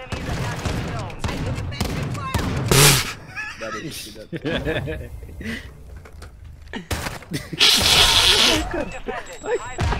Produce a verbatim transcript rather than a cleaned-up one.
Enemies attacking the zone. That is that. Defended. High